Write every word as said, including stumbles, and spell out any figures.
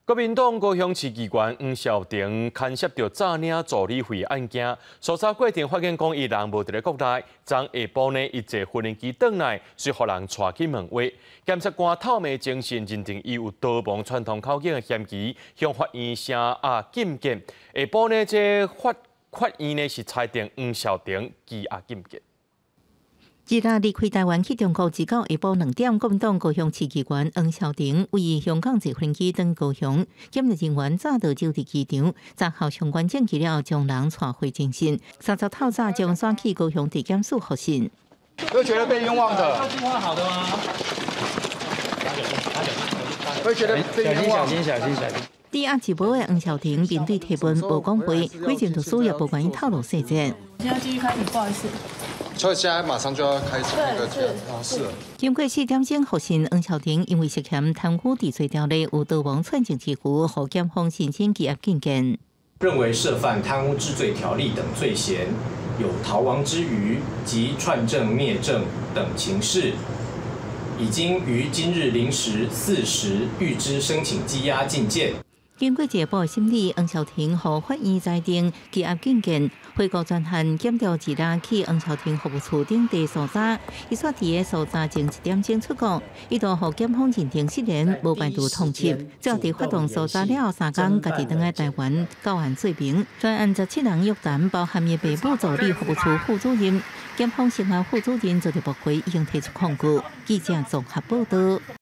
国民党高雄市议员黄孝庭牵涉到诈领助理费案件，搜查过程发现讲伊人无伫咧国内，昨下晡呢，伊坐无人机转来，随互人带去问话。检察官透明精神认定伊有逃亡传统口径的嫌疑，向法院声押禁见。下晡呢，这法法院呢是裁定黄孝庭羁押禁见。 日日离开台湾去中国，直到下晡两点，国民党高雄市议员黄孝庭为香港坐飞机登高雄，检疫人员早就就伫机场，查考相关证据了，将人带回侦讯。三十透早将转去高雄地检署复讯。 会觉得被冤枉的？ 计划好的吗？ 会觉得被冤枉？ 小心小心小心。 抵押直播的黄孝庭面对提问无讲话，规程就需要不愿意透露细节。 现在继续开庭，不好意思。 所以现在马上就要开始那个啊，是。 经过四点钟复讯，黄孝庭因为涉嫌贪污治罪条例，有逃亡串证支付，互检方申请羁押禁见。 认为涉犯贪污治罪条例等罪嫌，有逃亡之余及串证灭证等情事，已经于今日零时四时预知申请羁押禁见。 经过解剖审理，黄孝庭和法院裁定羁押禁见。回告专案检调日日去黄孝庭服务处顶地搜查，伊煞伫个搜查前一点钟出国，伊度互检方认定失联，无排除通缉。最后伫发动搜查了三天，家己倒来台湾到案罪名。专案十七人约谈，包含伊爸母助理服务处副主任，检方涉案副主任就伫驳回已经提出控告。记者综合报道。